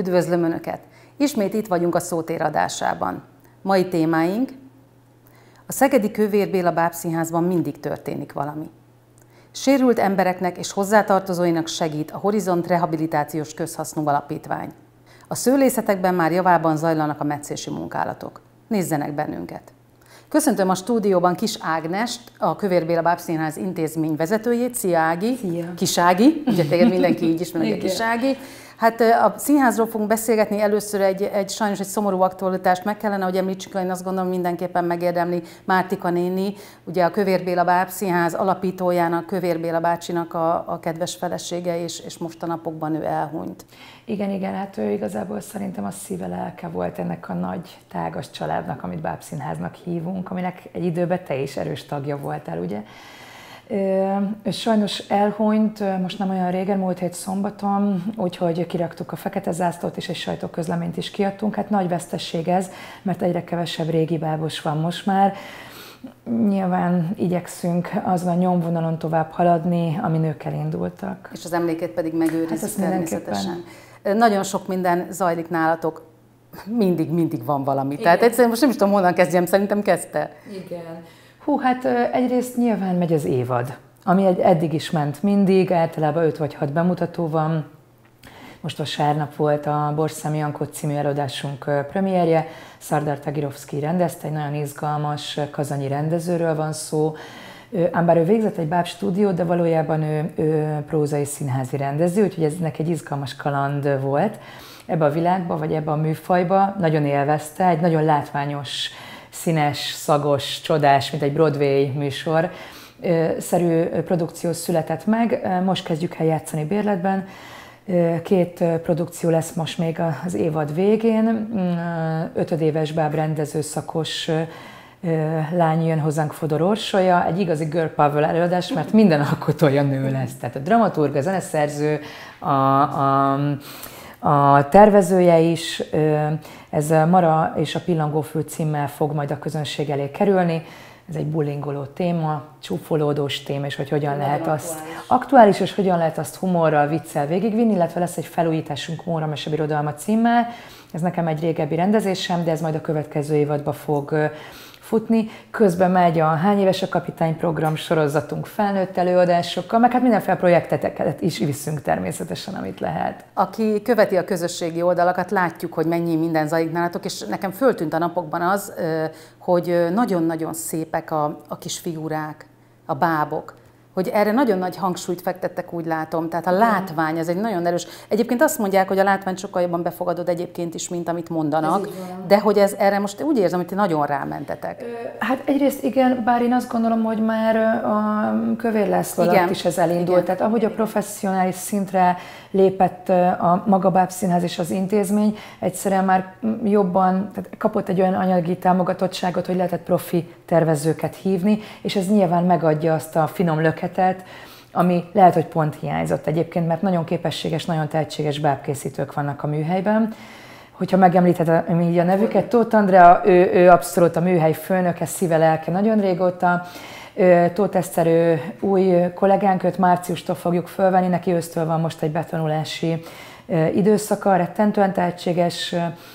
Üdvözlöm Önöket! Ismét itt vagyunk a Szótér adásában. Mai témáink: a szegedi Kővér Béla Bábszínházban mindig történik valami. Sérült embereknek és hozzátartozóinak segít a Horizont Rehabilitációs Közhasznú Alapítvány. A szőlészetekben már javában zajlanak a metszési munkálatok. Nézzenek bennünket! Köszöntöm a stúdióban Kis Ágnest, a Kővér Béla Bábszínház intézmény vezetőjét. Szia, Ági! Szia! Kis Ági, ugye téged mindenki így ismer, hogy Kis Ági. Hát a színházról fogunk beszélgetni, először sajnos egy szomorú aktualitást meg kellene, hogy említsük, én azt gondolom mindenképpen megérdemli Mártika néni, ugye a Kővér Béla Bábszínház alapítójának, Kővér Béla bácsinak a kedves felesége, és most a napokban ő elhunyt. Igen, hát ő igazából szerintem a szíve lelke volt ennek a nagy, tágas családnak, amit Bábszínháznak hívunk, aminek egy időben te is erős tagja voltál, ugye? Sajnos elhunyt, most nem olyan régen, múlt hét szombaton, úgyhogy kiraktuk a fekete zászlót és egy sajtóközleményt is kiadtunk. Hát nagy vesztesség ez, mert egyre kevesebb régi bábos van most már. Nyilván igyekszünk azon a nyomvonalon tovább haladni, amin ők elindultak. És az emlékét pedig megőrizik természetesen. Nagyon sok minden zajlik nálatok, mindig van valami. Igen. Tehát egyszerűen most nem is tudom, honnan kezdjem, szerintem kezdte. Igen. Hát egyrészt nyilván megy az évad, ami eddig is ment mindig, általában 5 vagy 6 bemutató van. Most vasárnap volt a Borszám Jankó című előadásunk premierje, Szardar Tagirovszky rendezte, egy nagyon izgalmas kazanyi rendezőről van szó. Ám bár ő végzett egy báb stúdiót, de valójában ő prózai színházi rendező, úgyhogy ez neki egy izgalmas kaland volt ebbe a világba, vagy ebbe a műfajba. Nagyon élvezte, egy nagyon látványos, színes, szagos, csodás, mint egy Broadway műsor szerű produkció született meg. Most kezdjük el játszani bérletben. 2 produkció lesz most még az évad végén. 5 éves bábrendező szakos lány jön hozzánk, Fodor Orsolya, egy igazi girl power előadás, mert minden alkotója nő lesz. Tehát a dramaturg, a zeneszerző, a tervezője is, ez Mara és a Pillangófül címmel fog majd a közönség elé kerülni. Ez egy bullingoló téma, csúfolódós téma, és hogy hogyan lehet azt aktuális, és hogyan lehet azt humorral, viccel végigvinni, illetve lesz egy felújításunk Móra Mesebirodalma címmel. Ez nekem egy régebbi rendezésem, de ez majd a következő évadban fog futni. Közben megy a Hány éves a kapitány program sorozatunk felnőtt előadásokkal, meg hát mindenféle projekteket is viszünk természetesen, amit lehet. Aki követi a közösségi oldalakat, látjuk, hogy mennyi minden zajlik nálatok, és nekem föltűnt a napokban az, hogy nagyon-nagyon szépek a kis figurák, a bábok. Hogy erre nagyon nagy hangsúlyt fektettek, úgy látom. Tehát a látvány, ez egy nagyon erős. Egyébként azt mondják, hogy a látványt sokkal jobban befogadod egyébként is, mint amit mondanak, de hogy erre most úgy érzem, hogy ti nagyon rámentetek. Hát egyrészt igen, bár én azt gondolom, hogy már a Kövér László alatt is ez elindult. Igen. Tehát ahogy a professzionális szintre lépett a maga Bábszínház és az intézmény, egyszerűen már jobban tehát kapott egy olyan anyagi támogatottságot, hogy lehetett profi tervezőket hívni, és ez nyilván megadja azt a finom löketet, ami lehet, hogy pont hiányzott egyébként, mert nagyon képességes, nagyon tehetséges bábkészítők vannak a műhelyben. Hogyha megemlíthetem így a nevüket, Tóth Andrea, ő abszolút a műhely főnöke, szíve, lelke nagyon régóta. Tóth Eszter, új kollégánk, őt márciustól fogjuk fölvenni, neki ősztől van most egy betanulási időszaka, rettentően tehetséges.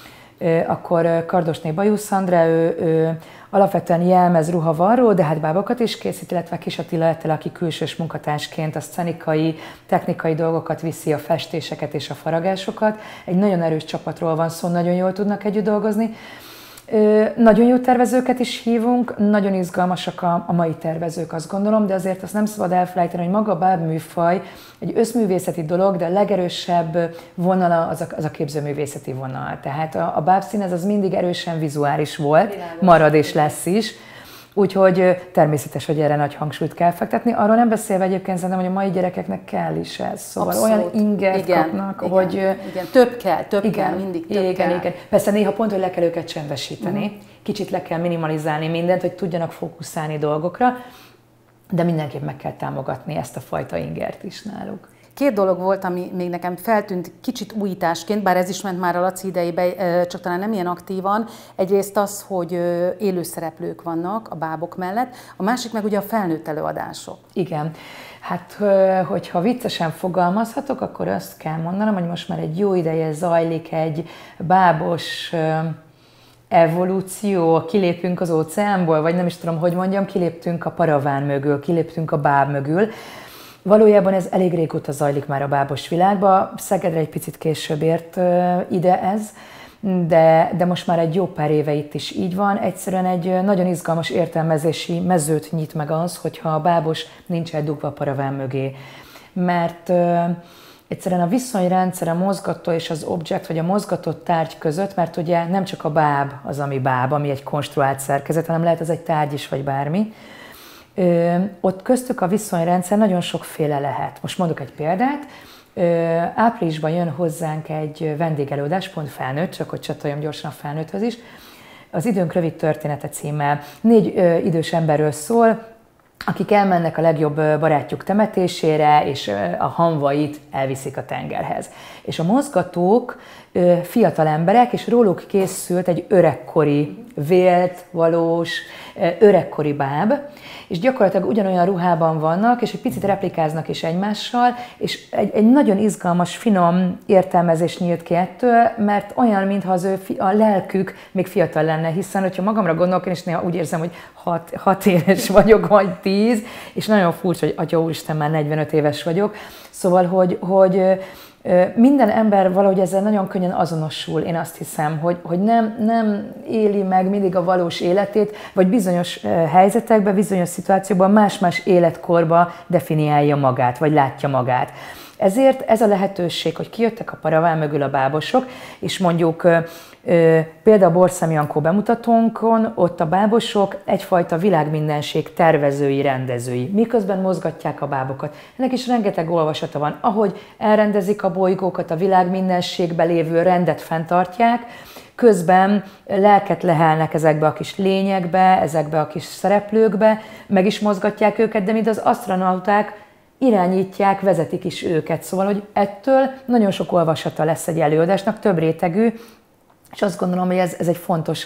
Akkor Kardosné Bajusz Andrá, ő alapvetően jelmez, ruhavarró, de hát bábokat is készít, illetve Kis Attila Ettel, aki külsős munkatársként a szcenikai, technikai dolgokat viszi, a festéseket és a faragásokat. Egy nagyon erős csapatról van szó, nagyon jól tudnak együtt dolgozni. Nagyon jó tervezőket is hívunk, nagyon izgalmasak a mai tervezők, azt gondolom, de azért azt nem szabad elfelejteni, hogy maga a bábműfaj egy összművészeti dolog, de a legerősebb vonala az a képzőművészeti vonal. Tehát a bábszínház az mindig erősen vizuális volt, marad és lesz is. Úgyhogy természetes, hogy erre nagy hangsúlyt kell fektetni. Arról nem beszélve egyébként szerintem, hogy a mai gyerekeknek kell is ez. Szóval abszolút. Olyan ingert kapnak, hogy... Igen, több kell, mindig több kell. Igen. Persze néha pont, hogy le kell őket csendesíteni, kicsit le kell minimalizálni mindent, hogy tudjanak fókuszálni dolgokra, de mindenképp meg kell támogatni ezt a fajta ingert is náluk. Két dolog volt, ami még nekem feltűnt kicsit újításként, bár ez is ment már a Laci idejében, csak talán nem ilyen aktívan. Egyrészt az, hogy élőszereplők vannak a bábok mellett, a másik meg ugye a felnőtt előadások. Igen. Hát, hogyha viccesen fogalmazhatok, akkor azt kell mondanom, hogy most már egy jó ideje zajlik egy bábos evolúció, kilépünk az óceánból, vagy nem is tudom, hogy mondjam, kiléptünk a paraván mögül, kiléptünk a báb mögül. Valójában ez elég régóta zajlik már a bábos világba, Szegedre egy picit később ért ide ez, de most már egy jó pár éve itt is így van. Egyszerűen egy nagyon izgalmas értelmezési mezőt nyit meg az, hogyha a bábos nincs eldugva a paraván mögé. Mert egyszerűen a viszonyrendszer a mozgató és az objekt, vagy a mozgatott tárgy között, mert ugye nem csak a báb az, ami báb, ami egy konstruált szerkezet, hanem lehet az egy tárgy is, vagy bármi. Ott köztük a viszonyrendszer nagyon sokféle lehet. Most mondok egy példát. Áprilisban jön hozzánk egy vendégelőadás, pont felnőtt, csak hogy csatoljam gyorsan a felnőtthöz is. Az Időnk rövid története címmel 4 idős emberről szól, akik elmennek a legjobb barátjuk temetésére, és a hamvait elviszik a tengerhez. És a mozgatók fiatal emberek, és róluk készült egy öregkori, vélt, valós, öregkori báb, és gyakorlatilag ugyanolyan ruhában vannak, és egy picit replikáznak is egymással, és egy nagyon izgalmas, finom értelmezés nyílt ki ettől, mert olyan, mintha az a lelkük még fiatal lenne, hiszen, hogyha magamra gondolok, én is néha úgy érzem, hogy 6 éves vagyok, vagy 10, és nagyon furcsa, hogy Atya Úristen, már 45 éves vagyok. Szóval, hogy minden ember valahogy ezzel nagyon könnyen azonosul, én azt hiszem, hogy nem éli meg mindig a valós életét, vagy bizonyos helyzetekben, bizonyos szituációkban más-más életkorba definiálja magát, vagy látja magát. Ezért ez a lehetőség, hogy kijöttek a paraván mögül a bábosok, és mondjuk például a Borszem Jankó bemutatónkon ott a bábosok egyfajta világmindenség tervezői, rendezői, miközben mozgatják a bábokat. Ennek is rengeteg olvasata van, ahogy elrendezik a bolygókat, a világmindenségben lévő rendet fenntartják, közben lelket lehelnek ezekbe a kis lényekbe, ezekbe a kis szereplőkbe, meg is mozgatják őket, de mint az asztronauták, irányítják, vezetik is őket. Szóval, hogy ettől nagyon sok olvasata lesz egy előadásnak, több rétegű, és azt gondolom, hogy ez egy fontos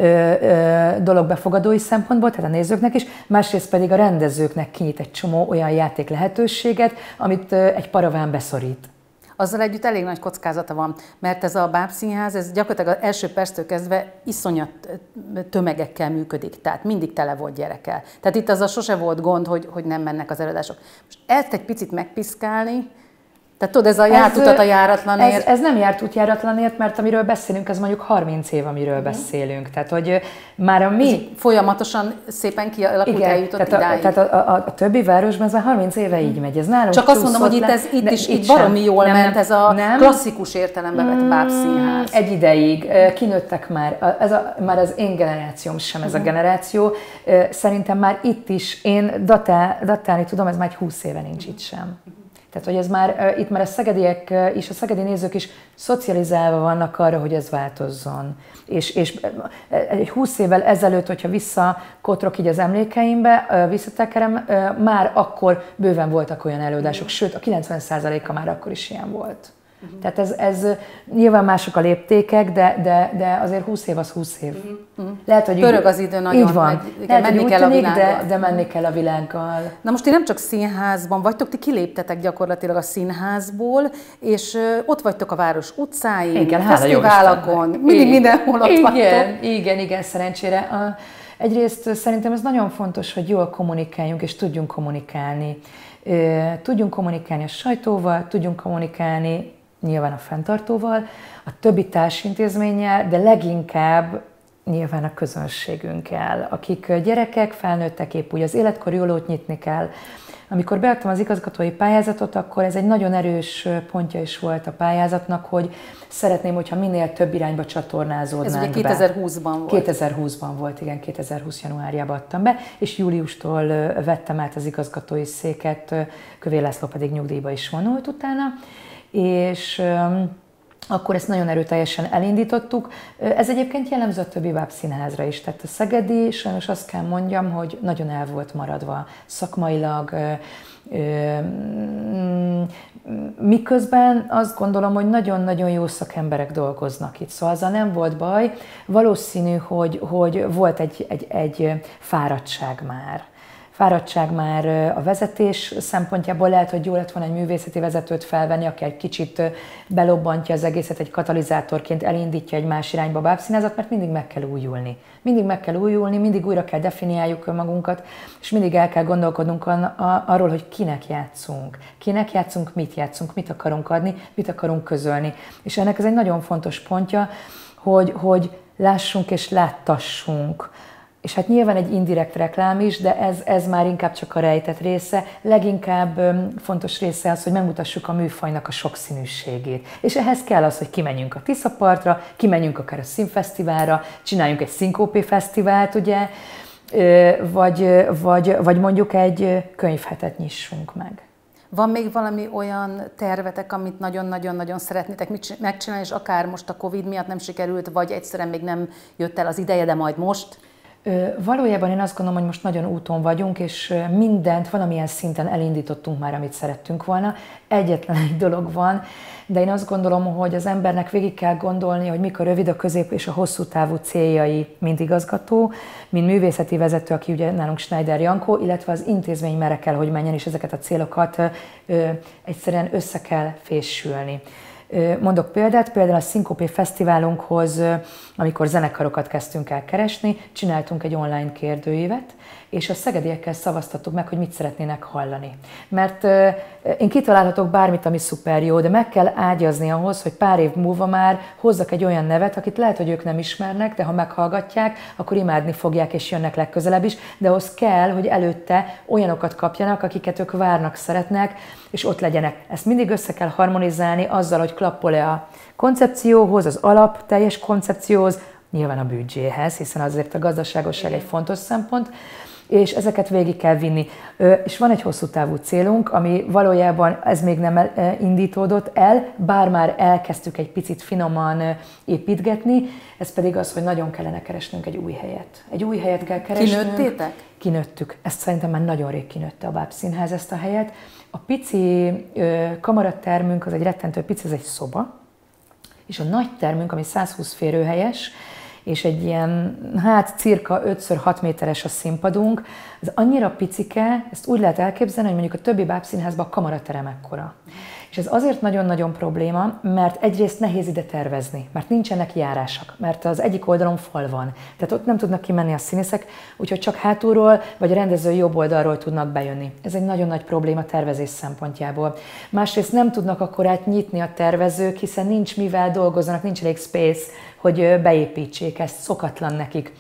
dolog befogadói szempontból, tehát a nézőknek is, másrészt pedig a rendezőknek kinyit egy csomó olyan játék lehetőséget, amit egy paraván beszorít. Azzal együtt elég nagy kockázata van, mert ez a bábszínház, ez gyakorlatilag az első perctől kezdve iszonyat tömegekkel működik, tehát mindig tele volt gyerekkel. Tehát itt az sose volt gond, hogy nem mennek az előadások. Most ezt egy picit megpiszkálni, tehát tudod, ez a járt utat a járatlanért. Ez nem járt út járatlanért, mert amiről beszélünk, ez mondjuk 30 év, amiről beszélünk. Tehát, hogy már a mi... Folyamatosan szépen kialakult, eljutott idáig. Tehát a többi városban ez már 30 éve így megy. Ez nálunk csak azt mondom, hogy itt is baromi jól ment ez a klasszikus értelemben vett bábszínház. Egy ideig. Kinőttek már. Már az én generációm sem ez a generáció. Szerintem már itt is, én datálni tudom, ez már egy 20 éve nincs itt sem. Tehát, hogy ez már, itt már a szegediek és a szegedi nézők is szocializálva vannak arra, hogy ez változzon. És egy 20 évvel ezelőtt, hogyha visszakotrok így az emlékeimbe, visszatekerem, már akkor bőven voltak olyan előadások, sőt, a 90%-a már akkor is ilyen volt. Tehát ez nyilván mások a léptékek, de azért 20 év az 20 év. Lehet, hogy pörög az idő nagyon. Így van. Lehet, menni kell tűnik, a világgal. De menni kell a világgal. Na most ti nem csak színházban vagytok, ti kiléptetek gyakorlatilag a színházból, és ott vagytok a város utcáin, fesztiválokon, mindig mindenhol ott vagytok. Igen, szerencsére. Egyrészt szerintem ez nagyon fontos, hogy jól kommunikáljunk, és tudjunk kommunikálni. Tudjunk kommunikálni a sajtóval, tudjunk kommunikálni nyilván a fenntartóval, a többi társintézménnyel, de leginkább nyilván a közönségünkkel, akik gyerekek, felnőttek, épp úgy az életkori ollót nyitni kell. Amikor beadtam az igazgatói pályázatot, akkor ez egy nagyon erős pontja is volt a pályázatnak, hogy szeretném, hogyha minél több irányba csatornázódnánk be. Ez ugye 2020-ban volt. 2020-ban volt, igen, 2020 januárjában adtam be, és júliustól vettem át az igazgatói széket, Kövér László pedig nyugdíjba is vonult utána, és akkor ezt nagyon erőteljesen elindítottuk. Ez egyébként jellemző a többi bábszínházra is. Tehát a szegedi, sajnos azt kell mondjam, hogy nagyon el volt maradva szakmailag, miközben azt gondolom, hogy nagyon-nagyon jó szakemberek dolgoznak itt. Szóval azzal nem volt baj. Valószínű, hogy volt egy fáradtság már. A vezetés szempontjából. Lehet, hogy jó lett volna egy művészeti vezetőt felvenni, aki egy kicsit belobbantja az egészet, egy katalizátorként elindítja egy más irányba a bábszínházat, mert mindig meg kell újulni. Mindig újra kell definiáljuk önmagunkat, és mindig el kell gondolkodnunk arról, hogy kinek játszunk, mit akarunk adni, mit akarunk közölni. És ennek ez egy nagyon fontos pontja, hogy lássunk és láttassunk. És hát nyilván egy indirekt reklám is, de ez már inkább csak a rejtett része. Leginkább fontos része az, hogy megmutassuk a műfajnak a sokszínűségét. És ehhez kell az, hogy kimenjünk a Tiszapartra, kimenjünk akár a Színfesztiválra, csináljunk egy Szinkópé fesztivált, ugye, vagy mondjuk egy könyvhetet nyissunk meg. Van még valami olyan tervetek, amit nagyon-nagyon-nagyon szeretnétek megcsinálni, és akár most a Covid miatt nem sikerült, vagy egyszerűen még nem jött el az ideje, de majd most? Valójában én azt gondolom, hogy most nagyon úton vagyunk, és mindent valamilyen szinten elindítottunk már, amit szerettünk volna. Egyetlen egy dolog van, de én azt gondolom, hogy az embernek végig kell gondolni, hogy mik a rövid, a közép és a hosszú távú céljai, mint igazgató, mint művészeti vezető, aki ugye nálunk Schneider Jankó, illetve az intézmény merre kell, hogy menjen, és ezeket a célokat egyszerűen össze kell fésülni. Mondok példát, például a Szinkópé Fesztiválunkhoz, amikor zenekarokat kezdtünk el keresni, csináltunk egy online kérdőívet, és a szegediekkel szavaztattuk meg, hogy mit szeretnének hallani. Mert én kitalálhatok bármit, ami szuper jó, de meg kell ágyazni ahhoz, hogy pár év múlva már hozzak egy olyan nevet, akit lehet, hogy ők nem ismernek, de ha meghallgatják, akkor imádni fogják és jönnek legközelebb is, de ahhoz kell, hogy előtte olyanokat kapjanak, akiket ők várnak, szeretnek, és ott legyenek. Ezt mindig össze kell harmonizálni azzal, hogy klappol-e a koncepcióhoz, az alap teljes koncepcióhoz, nyilván a büdzséhez, hiszen azért a gazdaságosság egy fontos szempont, és ezeket végig kell vinni. És van egy hosszú távú célunk, ami valójában ez még nem indítódott el, bár már elkezdtük egy picit finoman építgetni, ez pedig az, hogy nagyon kellene keresnünk egy új helyet. Egy új helyet kell keresnünk. Kinőttétek? Kinőttük. Ezt szerintem már nagyon rég kinőtte a Bábszínház ezt a helyet. A pici kamaratermünk, az egy rettentő pici, ez egy szoba, és a nagy termünk, ami 120 férőhelyes, és egy ilyen, cirka 5x6 méteres a színpadunk, ez annyira picike, ezt úgy lehet elképzelni, hogy mondjuk a többi bábszínházban a kamaraterem ekkora. És ez azért nagyon-nagyon probléma, mert egyrészt nehéz ide tervezni, mert nincsenek járások, mert az egyik oldalon fal van, tehát ott nem tudnak kimenni a színészek, úgyhogy csak hátulról vagy a rendező jobb oldalról tudnak bejönni. Ez egy nagyon nagy probléma tervezés szempontjából. Másrészt nem tudnak akkorát nyitni a tervezők, hiszen nincs mivel dolgozzanak, nincs elég space, hogy beépítsék, ezt szokatlan nekik.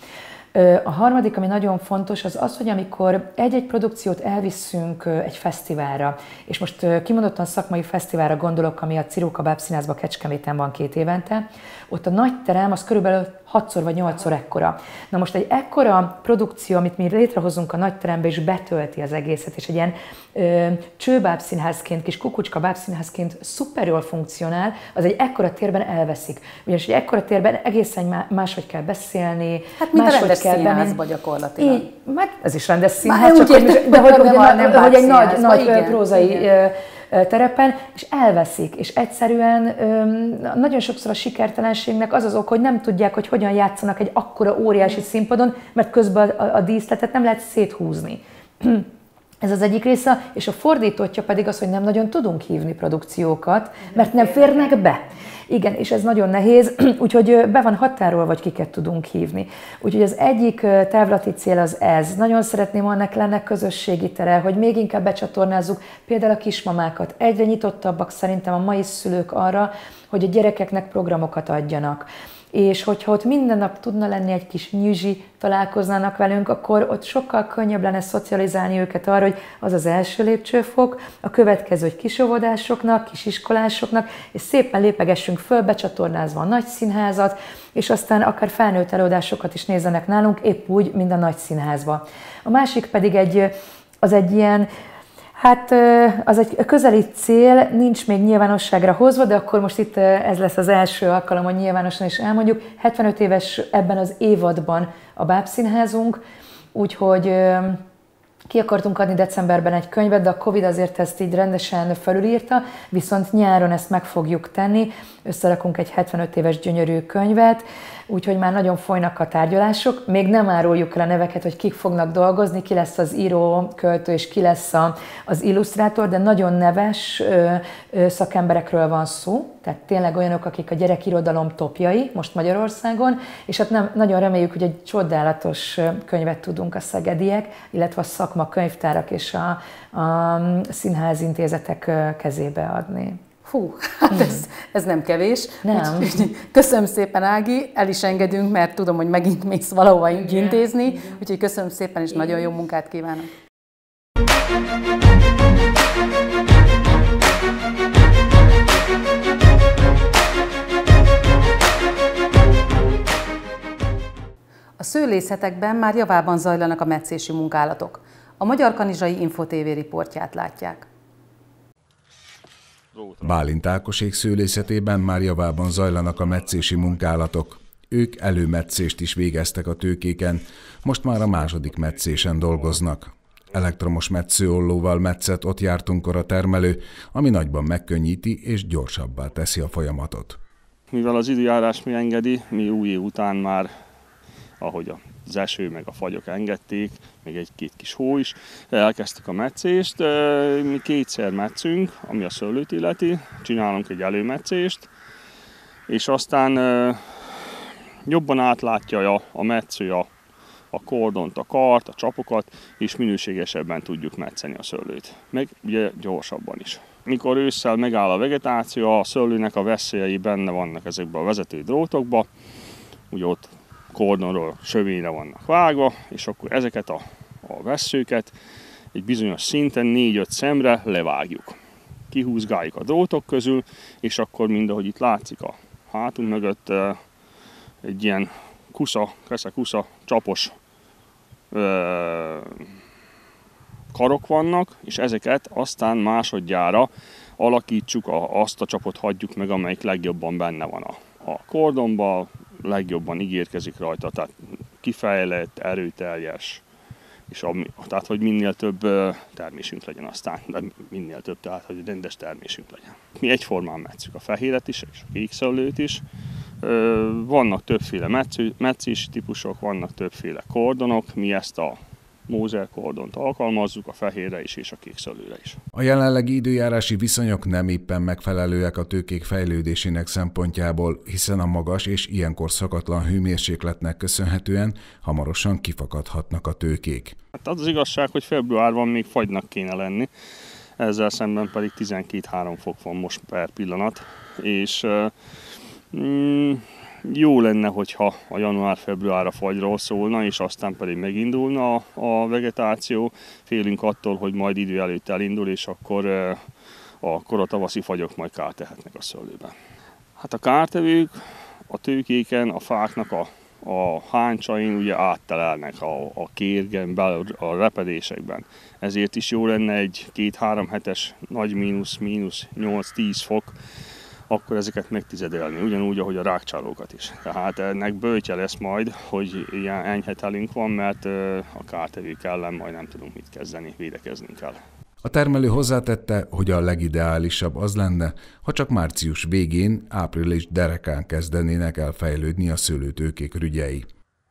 A harmadik, ami nagyon fontos, az az, hogy amikor egy-egy produkciót elviszünk egy fesztiválra, és most kimondottan szakmai fesztiválra gondolok, ami a Ciróka Bábszínházban Kecskeméten van 2 évente, ott a nagy terem az körülbelül 6-szor vagy 8-szor ekkora. Na most egy ekkora produkció, amit mi létrehozunk a nagy terembe, és betölti az egészet, és egy ilyen csőbábszínházként, kis kukucska bábszínházként szuper jól funkcionál, az egy ekkora térben elveszik. Ugyanis egy ekkora térben egészen máshogy kell beszélni, hát mint a rendes színházba gyakorlatilag. Így, ez is rendes színház, csak hogy egy nagy prózai terepen, és elveszik, és egyszerűen nagyon sokszor a sikertelenségnek az az ok, hogy nem tudják, hogy hogyan játszanak egy akkora óriási színpadon, mert közben a díszletet nem lehet széthúzni. Ez az egyik része, és a fordítottja pedig az, hogy nem nagyon tudunk hívni produkciókat, mert nem férnek be. Igen, és ez nagyon nehéz, úgyhogy be van határolva, vagy kiket tudunk hívni. Úgyhogy az egyik távlati cél az ez. Nagyon szeretném, annak lenne közösségi tere, hogy még inkább becsatornázzuk például a kismamákat. Egyre nyitottabbak szerintem a mai szülők arra, hogy a gyerekeknek programokat adjanak. És hogyha ott minden nap tudna lenni egy kis nyüzsi, találkoznának velünk, akkor ott sokkal könnyebb lenne szocializálni őket arra, hogy az az első lépcsőfok, a következő, hogy kisóvodásoknak, kisiskolásoknak, és szépen lépegessünk föl, becsatornázva a nagy színházat, és aztán akár felnőtt előadásokat is nézzenek nálunk, épp úgy, mint a nagy színházba. A másik pedig egy ilyen, Hát az egy közeli cél, nincs még nyilvánosságra hozva, de akkor most itt ez lesz az első alkalom, hogy nyilvánosan is elmondjuk. 75 éves ebben az évadban a Bábszínházunk, úgyhogy ki akartunk adni decemberben egy könyvet, de a Covid azért ezt így rendesen felülírta, viszont nyáron ezt meg fogjuk tenni, összerakunk egy 75 éves gyönyörű könyvet, úgyhogy már nagyon folynak a tárgyalások. Még nem áruljuk el a neveket, hogy kik fognak dolgozni, ki lesz az író, költő és ki lesz az illusztrátor, de nagyon neves szakemberekről van szó, tehát tényleg olyanok, akik a gyerekirodalom topjai most Magyarországon, és hát nagyon reméljük, hogy egy csodálatos könyvet tudunk a szegediek, illetve a szakma könyvtárak és a színházintézetek kezébe adni. Hú, hát ez nem kevés. Nem. Köszönöm szépen, Ági, el is engedünk, mert tudom, hogy megint mész valahova intézni, úgyhogy köszönöm szépen, és nagyon jó munkát kívánok. A szőlészetekben már javában zajlanak a metszési munkálatok. A Magyar Kanizsai Info TV riportját látják. Bálint Ákosék szőlészetében már javában zajlanak a metszési munkálatok. Ők előmetszést is végeztek a tőkéken, most már a második metszésen dolgoznak. Elektromos metszőollóval metszett ott jártunkkor a termelő, ami nagyban megkönnyíti és gyorsabbá teszi a folyamatot. Mivel az időjárás mi engedi, mi új év után már, ahogy az eső meg a fagyok engedték, még egy-két kis hó is, elkezdtük a metszést. Mi kétszer metszünk, ami a szőlőt illeti, csinálunk egy előmetszést, és aztán jobban átlátja a metsző a kordont, a kart, a csapokat, és minőségesebben tudjuk metszeni a szőlőt, meg ugye gyorsabban is. Mikor ősszel megáll a vegetáció, a szőlőnek a veszélyei benne vannak ezekben a vezető drótokba, ugye ott kordonról sövényre vannak vágva, és akkor ezeket a vesszőket egy bizonyos szinten 4-5 szemre levágjuk. Kihúzgáljuk a drótok közül, és akkor mindahogy itt látszik a hátunk mögött egy ilyen kusza csapos karok vannak, és ezeket aztán másodjára alakítsuk, azt a csapot hagyjuk meg, amelyik legjobban benne van a kordonban, legjobban ígérkezik rajta, tehát kifejlett, erőteljes, és tehát, hogy minél több termésünk legyen aztán, de minél több, tehát, hogy rendes termésünk legyen. Mi egyformán metszük a fehéret is, és a kék szőlőt is. Vannak többféle metszési típusok, vannak többféle kordonok, mi ezt a Móser kordont alkalmazzuk a fehérre is és a kék szőlőre is. A jelenlegi időjárási viszonyok nem éppen megfelelőek a tőkék fejlődésének szempontjából, hiszen a magas és ilyenkor szokatlan hőmérsékletnek köszönhetően hamarosan kifakadhatnak a tőkék. Hát az igazság, hogy februárban még fagynak kéne lenni, ezzel szemben pedig 12-3 fok van most per pillanat, és jó lenne, hogyha a január-február a fagyról szólna, és aztán pedig megindulna a vegetáció. Félünk attól, hogy majd idő előtt elindul, és akkor a tavaszi fagyok majd kárt tehetnek a szőlőben. Hát a kártevők a tőkéken, a fáknak a háncsain ugye áttelelnek a kérgen, a repedésekben. Ezért is jó lenne egy 2-3 hetes nagy mínusz 8-10 fok, akkor ezeket megtizedelni, ugyanúgy, ahogy a rágcsálókat is. Tehát ennek böjtje lesz majd, hogy ilyen enyhe telünk van, mert a kártevők ellen majd nem tudunk mit kezdeni, védekeznünk kell. A termelő hozzátette, hogy a legideálisabb az lenne, ha csak március végén, április derekán kezdenének el fejlődni a szőlőtőkék rügyei.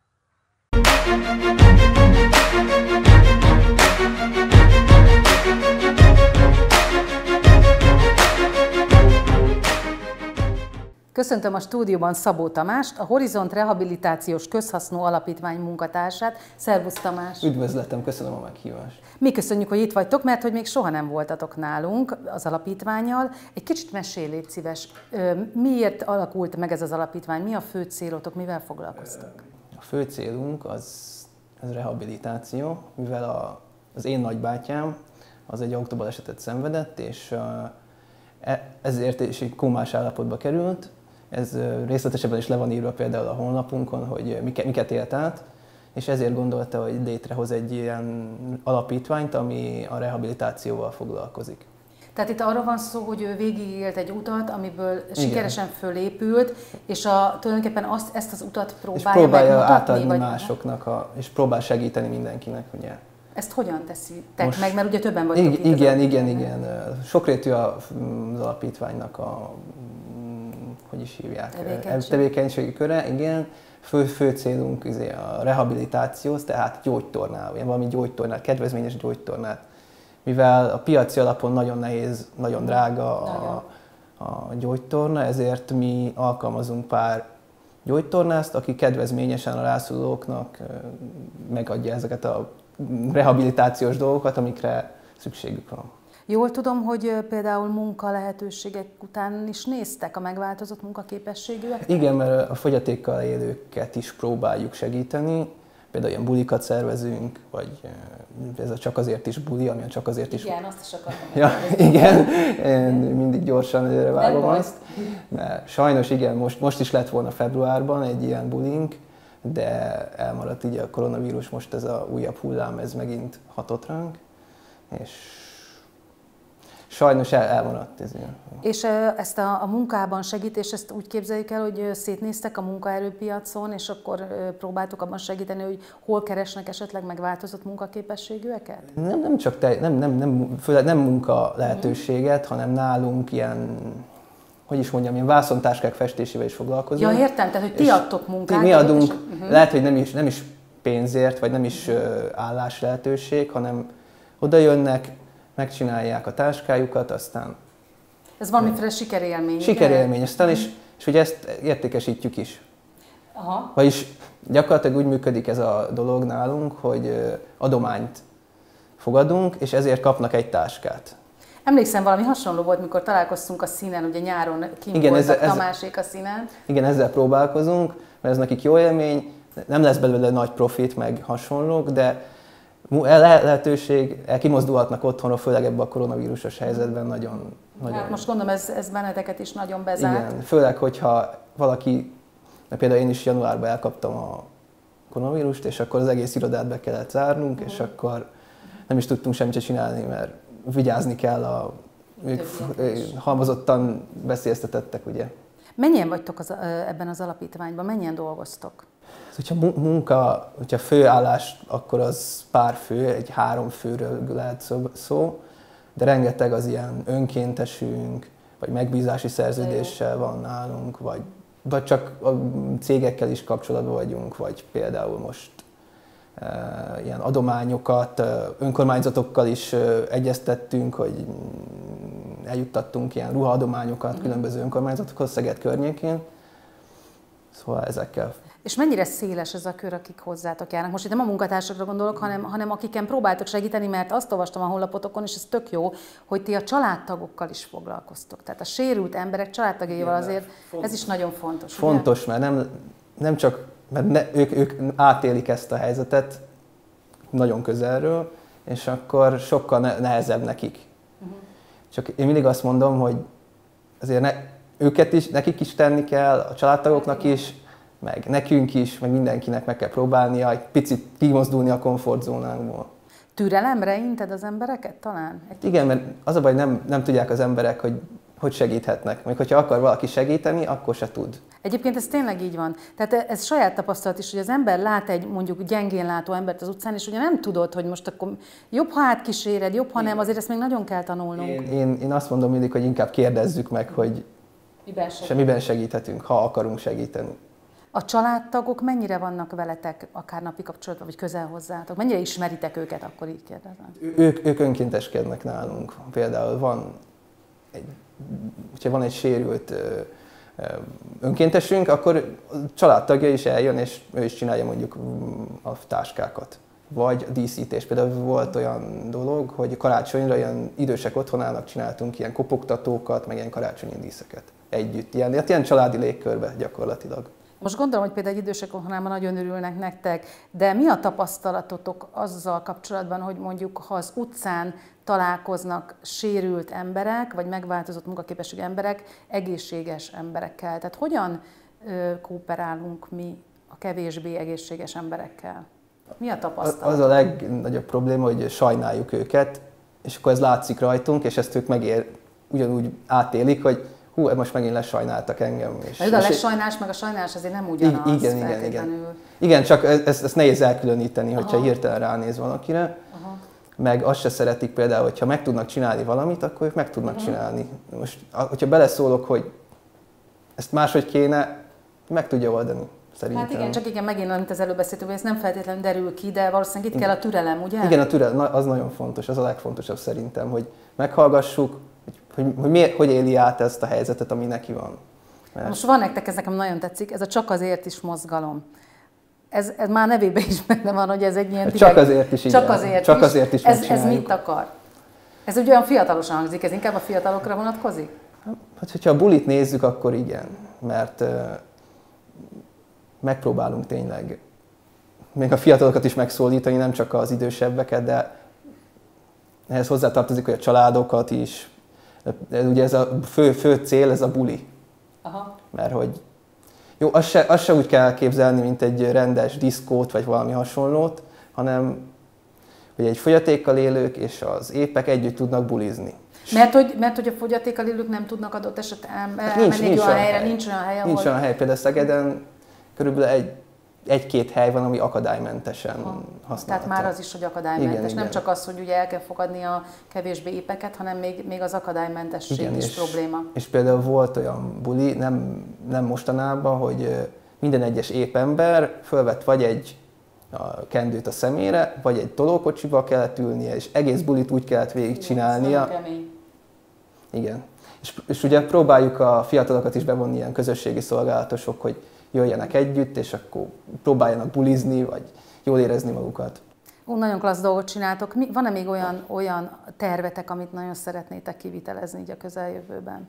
Köszöntöm a stúdióban Szabó Tamást, a Horizont Rehabilitációs Közhasznú Alapítvány munkatársát. Szervusz Tamás! Üdvözletem, köszönöm a meghívást! Mi köszönjük, hogy itt vagytok, mert hogy még soha nem voltatok nálunk az alapítvánnyal. Egy kicsit mesélj, légy szíves, miért alakult meg ez az alapítvány, mi a fő célotok, mivel foglalkoztak? A fő célunk az rehabilitáció, mivel az én nagybátyám az egy autóbalesetet szenvedett, és ezért is egy kómás állapotba került. Ez részletesebben is le van írva például a honlapunkon, hogy miket élt át, és ezért gondolta, hogy létrehoz egy ilyen alapítványt, ami a rehabilitációval foglalkozik. Tehát itt arról van szó, hogy ő végigélt egy utat, amiből sikeresen fölépült, és tulajdonképpen ezt az utat próbálja megmutatni, átadni másoknak, és próbál segíteni mindenkinek, ugye. Ezt hogyan teszitek meg, mert ugye többen vagytok igen. Sokrétű az alapítványnak hogy is hívják? Tevékenységi köre, igen. Fő célunk a rehabilitáció, tehát gyógytornál, valami gyógytornát, kedvezményes gyógytornát. Mivel a piaci alapon nagyon nehéz, nagyon drága a gyógytorna, ezért mi alkalmazunk pár gyógytornást, aki kedvezményesen a rászorulóknak megadja ezeket a rehabilitációs dolgokat, amikre szükségük van. Jól tudom, hogy például munkalehetőségek után is néztek a megváltozott munkaképességűek? Igen, mert a fogyatékkal élőket is próbáljuk segíteni. Például ilyen bulikat szervezünk, vagy ez a Csak azért is buli, ami a Csak azért is... Igen, azt is akartam. Ja, igen, én mindig gyorsan előre vágom azt. Mert sajnos igen, most is lett volna februárban egy ilyen bulink, de elmaradt így a koronavírus, most ez a újabb hullám, ez megint hatott ránk, és sajnos elmaradt ez ilyen. És ezt a munkában segítést, ezt úgy képzeljük el, hogy szétnéztek a munkaerőpiacon, és akkor próbáltuk abban segíteni, hogy hol keresnek esetleg megváltozott munkaképességűeket? Főleg nem munka lehetőséget, hanem nálunk ilyen, hogy is mondjam, ilyen vászontáskák festésével is foglalkozunk. Ja, értem, tehát hogy ti adtok munkát. Mi adunk, lehet, hogy nem is pénzért, vagy nem is állás lehetőség, hanem oda jönnek, megcsinálják a táskájukat, aztán... Ez valamiféle sikerélmény. Sikerélmény, aztán és ugye ezt értékesítjük is. Aha. Vagyis gyakorlatilag úgy működik ez a dolog nálunk, hogy adományt fogadunk, és ezért kapnak egy táskát. Emlékszem, valami hasonló volt, mikor találkoztunk a színen, ugye nyáron kint voltak Tamásék a színen. Igen, ezzel próbálkozunk, mert ez nekik jó élmény, nem lesz belőle nagy profit, meg hasonlók, de lehetőség, kimozdulhatnak otthonról, főleg ebben a koronavírusos helyzetben nagyon... Hát most gondolom, ez benneteket is nagyon bezárt. Igen, főleg, hogyha valaki, mert például én is januárban elkaptam a koronavírust, és akkor az egész irodát be kellett zárnunk, és akkor nem is tudtunk semmit csinálni, mert vigyázni kell, ők halmozottan veszélyeztetettek, ugye. Mennyien vagytok ebben az alapítványban? Mennyien dolgoztok? Hogyha főállás, akkor az pár fő, egy 3 főről lehet szó, de rengeteg az ilyen önkéntesünk, vagy megbízási szerződéssel van nálunk, vagy csak a cégekkel is kapcsolatban vagyunk, vagy például most ilyen adományokat, önkormányzatokkal is egyeztettünk, hogy eljuttattunk ilyen ruhaadományokat különböző önkormányzatokhoz Szeged környékén. Szóval ezekkel. És mennyire széles ez a kör, akik hozzátok járnak? Most itt nem a munkatársakra gondolok, hanem akiken próbáltok segíteni, mert azt olvastam a honlapotokon, és ez tök jó, hogy ti a családtagokkal is foglalkoztok. Tehát a sérült emberek családtagjaival azért ez is nagyon fontos. Fontos, ugye? Mert nem csak, mert ők átélik ezt a helyzetet nagyon közelről, és akkor sokkal nehezebb nekik. Csak én mindig azt mondom, hogy azért nekik is tenni kell, a családtagoknak is, meg nekünk is, meg mindenkinek meg kell próbálnia egy picit kimozdulni a komfortzónánkból. Türelemre inted az embereket talán? Igen, mert az a baj, nem tudják az emberek, hogy segíthetnek. Még hogyha akar valaki segíteni, akkor se tud. Egyébként ez tényleg így van. Tehát ez saját tapasztalat is, hogy az ember lát egy mondjuk gyengén látó embert az utcán, és ugye nem tudod, hogy most akkor jobb, ha átkíséred, jobb, ha nem, azért ezt még nagyon kell tanulnunk. Én azt mondom mindig, hogy inkább kérdezzük meg, hogy miben segíthetünk, ha akarunk segíteni. A családtagok mennyire vannak veletek, akár napi kapcsolatban, vagy közel hozzátok? Mennyire ismeritek őket, akkor így kérdezem? Ők önkénteskednek nálunk. Például ha van egy sérült önkéntesünk, akkor a családtagja is eljön, és ő is csinálja mondjuk a táskákat. Vagy a díszítés. Például volt olyan dolog, hogy karácsonyra ilyen idősek otthonának csináltunk ilyen kopogtatókat, meg ilyen karácsonyi díszeket együtt. Ilyen családi légkörbe gyakorlatilag. Most gondolom, hogy például egy idősek otthonában nagyon örülnek nektek, de mi a tapasztalatotok azzal kapcsolatban, hogy mondjuk ha az utcán találkoznak sérült emberek, vagy megváltozott munkaképességű emberek egészséges emberekkel? Tehát hogyan kooperálunk mi a kevésbé egészséges emberekkel? Mi a tapasztalat? Az a legnagyobb probléma, hogy sajnáljuk őket, és akkor ez látszik rajtunk, és ezt ők ugyanúgy átélik, hogy hú, most megint lesajnáltak engem. De a lesajnálás meg a sajnálás azért nem ugyanaz feltétlenül. Igen, csak ezt nehéz elkülöníteni, hogyha hirtelen ránéz valakire. Meg azt se szeretik például, hogyha meg tudnak csinálni valamit, akkor ők meg tudnak csinálni. Most, hogyha beleszólok, hogy ezt máshogy kéne, meg tudja oldani. Szerintem. Hát igen, csak igen, megint, amit az előbb beszéltünk, hogy ez nem feltétlenül derül ki, de valószínűleg itt kell a türelem, ugye? Igen, a türelem, az nagyon fontos, az a legfontosabb szerintem, hogy meghallgassuk, hogy éli át ezt a helyzetet, ami neki van. Most van nektek, ez nekem nagyon tetszik, ez a csak azért is mozgalom. Ez már nevében is benne van, hogy ez egy ilyen... Csak azért is, igen. Csak azért is ez mit akar? Ez ugye olyan fiatalosan hangzik, ez inkább a fiatalokra vonatkozik? Hát, hogyha a bulit nézzük, akkor igen, mert megpróbálunk tényleg még a fiatalokat is megszólítani, nem csak az idősebbeket, de ehhez hozzátartozik, hogy a családokat is. Ugye ez a fő cél, ez a buli. Aha. Mert hogy jó, azt se úgy kell képzelni, mint egy rendes diszkót, vagy valami hasonlót, hanem hogy egy fogyatékkal élők és az épek együtt tudnak bulizni. Mert hogy a fogyatékkal élők nem tudnak adott esetben elmenni egy olyan helyre, nincs olyan hely, ahol... Nincs olyan hely, például Szegeden körülbelül egy-két hely van, ami akadálymentesen használható. Tehát már az is, hogy akadálymentes. Igen. Nem csak az, hogy ugye el kell fogadni a kevésbé épeket, hanem még az akadálymentesség igen, is probléma. És például volt olyan buli, nem mostanában, hogy minden egyes ép ember fölvett vagy egy kendőt a szemére, vagy egy tolókocsiba kellett ülnie, és egész bulit úgy kellett végigcsinálnia. Igen. És ugye próbáljuk a fiatalokat is bevonni ilyen közösségi szolgálatosok, hogy jöjjenek együtt, és akkor próbáljanak bulizni, vagy jól érezni magukat. Nagyon klassz dolgot csináltok. Van-e még olyan tervetek, amit nagyon szeretnétek kivitelezni így a közeljövőben?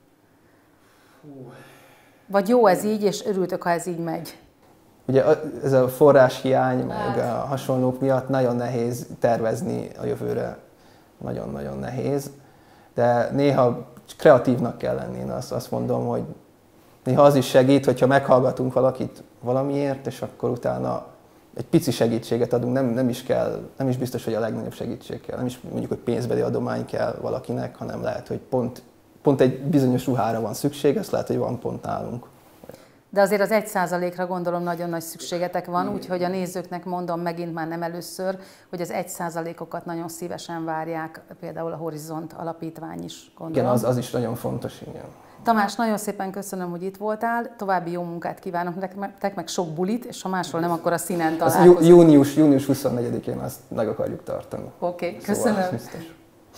Vagy jó ez így, és örültök, ha ez így megy? Ugye ez a forráshiány, meg a hasonlók miatt nagyon nehéz tervezni a jövőre. Nagyon-nagyon nehéz. De néha kreatívnak kell lenni. Én azt mondom, hogy néha az is segít, hogyha meghallgatunk valakit valamiért, és akkor utána egy pici segítséget adunk, nem is biztos, hogy a legnagyobb segítség kell, nem is mondjuk, hogy pénzbeli adomány kell valakinek, hanem lehet, hogy pont egy bizonyos ruhára van szükség, ezt lehet, hogy van pont nálunk. De azért az 1%-ra gondolom nagyon nagy szükségetek van, úgyhogy a nézőknek mondom megint már nem először, hogy az 1%-okat nagyon szívesen várják, például a Horizont Alapítvány is gondolom. Igen, az is nagyon fontos, igen. Tamás, nagyon szépen köszönöm, hogy itt voltál, további jó munkát kívánok nektek, meg sok bulit, és ha máshol nem, akkor a színen találkozunk. Június 24-én azt meg akarjuk tartani. Oké, köszönöm. Szóval biztos.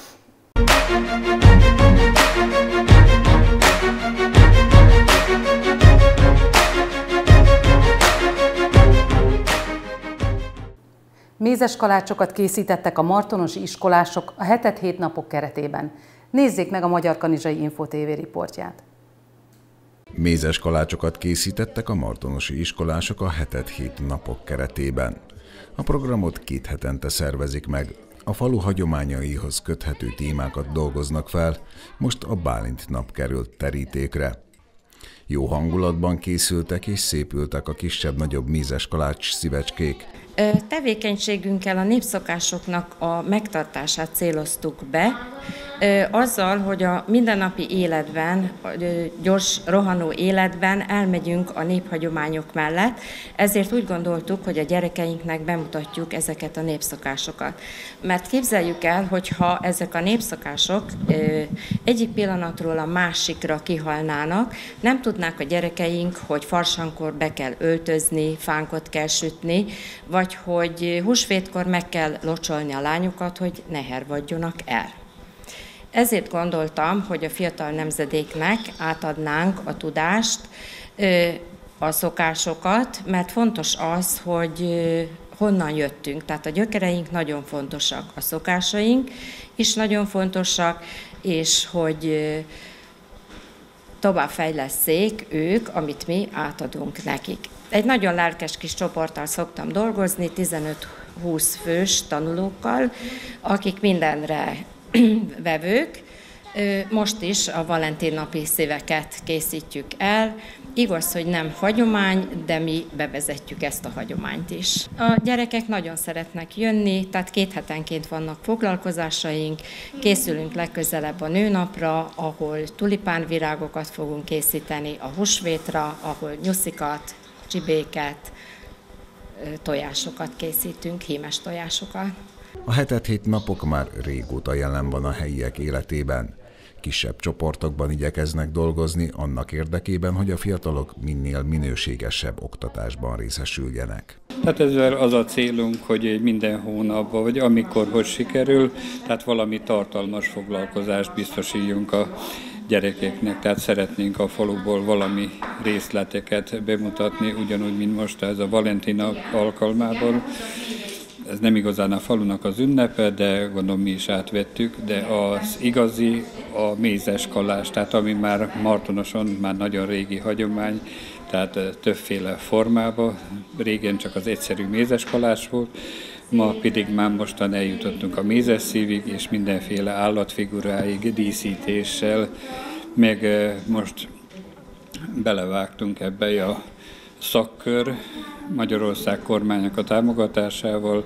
Mézes kalácsokat készítettek a martonosi iskolások a hetet 7 napok keretében. Nézzék meg a Magyar Kanizsai Info TV riportját. Mézes kalácsokat készítettek a martonosi iskolások a hetet 7 napok keretében. A programot 2 hetente szervezik meg. A falu hagyományaihoz köthető témákat dolgoznak fel, most a Bálint nap került terítékre. Jó hangulatban készültek és szépültek a kisebb-nagyobb mézes kalács szívecskék. Tevékenységünkkel a népszokásoknak a megtartását céloztuk be, azzal, hogy a mindennapi életben, gyors, rohanó életben elmegyünk a néphagyományok mellett, ezért úgy gondoltuk, hogy a gyerekeinknek bemutatjuk ezeket a népszokásokat. Mert képzeljük el, hogyha ezek a népszokások egyik pillanatról a másikra kihalnának, nem tudnák a gyerekeink, hogy farsankor be kell öltözni, fánkot kell sütni, vagy hogy húsvétkor meg kell locsolni a lányokat, hogy ne hervadjonak el. Ezért gondoltam, hogy a fiatal nemzedéknek átadnánk a tudást, a szokásokat, mert fontos az, hogy honnan jöttünk. Tehát a gyökereink nagyon fontosak, a szokásaink is nagyon fontosak, és hogy továbbfejlesszék ők, amit mi átadunk nekik. Egy nagyon lelkes kis csoporttal szoktam dolgozni, 15-20 fős tanulókkal, akik mindenre vevők, Most is a Valentin napi szíveket készítjük el. Igaz, hogy nem hagyomány, de mi bevezetjük ezt a hagyományt is. A gyerekek nagyon szeretnek jönni, tehát 2 hetenként vannak foglalkozásaink, készülünk legközelebb a nőnapra, ahol tulipánvirágokat fogunk készíteni, a húsvétra, ahol nyuszikat, csibéket, tojásokat készítünk, hímes tojásokat. A hetet hét napok már régóta jelen van a helyiek életében. Kisebb csoportokban igyekeznek dolgozni annak érdekében, hogy a fiatalok minél minőségesebb oktatásban részesüljenek. Tehát ezzel az a célunk, hogy minden hónapban, vagy amikor hogy sikerül, tehát valami tartalmas foglalkozást biztosítsunk a gyerekeknek. Tehát szeretnénk a faluból valami részleteket bemutatni, ugyanúgy, mint most ez a Valentin nap alkalmában. Ez nem igazán a falunak az ünnepe, de gondolom mi is átvettük, de az igazi a mézeskalás, tehát ami már Martonoson már nagyon régi hagyomány, tehát többféle formában. Régen csak az egyszerű mézeskalás volt, ma pedig már mostan eljutottunk a mézes szívig, és mindenféle állatfiguráig, díszítéssel, meg most belevágtunk ebbe a szakkör, Magyarország kormánynak a támogatásával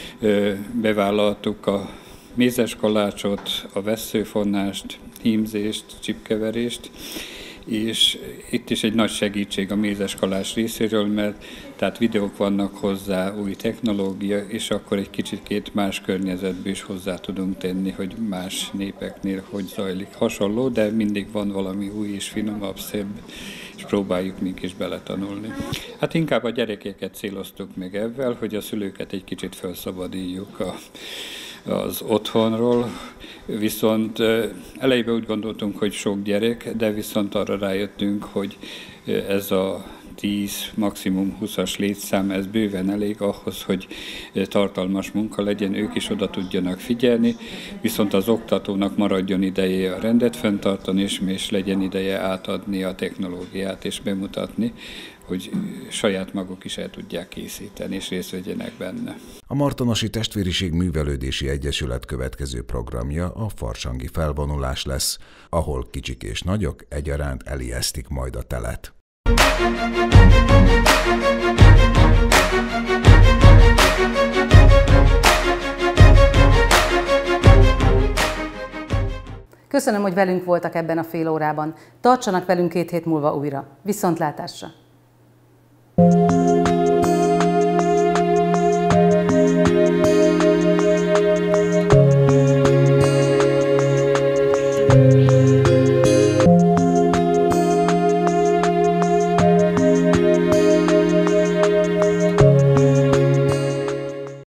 bevállaltuk a mézeskalácsot, a vesszőfonást, hímzést, csipkeverést, és itt is egy nagy segítség a mézeskalás részéről, mert tehát videók vannak hozzá, új technológia, és akkor egy kicsit más környezetből is hozzá tudunk tenni, hogy más népeknél hogy zajlik. Hasonló, de mindig van valami új és finomabb, szebb, és próbáljuk mink is beletanulni. Hát inkább a gyerekeket céloztuk meg ebben, hogy a szülőket egy kicsit felszabadítjuk az otthonról, viszont elejében úgy gondoltunk, hogy sok gyerek, de viszont arra rájöttünk, hogy ez a 10, maximum 20-as létszám, ez bőven elég ahhoz, hogy tartalmas munka legyen, ők is oda tudjanak figyelni, viszont az oktatónak maradjon ideje a rendet fenntartani, és legyen ideje átadni a technológiát és bemutatni, hogy saját maguk is el tudják készíteni, és részt vegyenek benne. A Martonosi Testvériség Művelődési Egyesület következő programja a farsangi felvonulás lesz, ahol kicsik és nagyok egyaránt elijesztik majd a telet. Köszönöm, hogy velünk voltak ebben a fél órában. Tartsanak velünk 2 hét múlva újra. Viszontlátásra!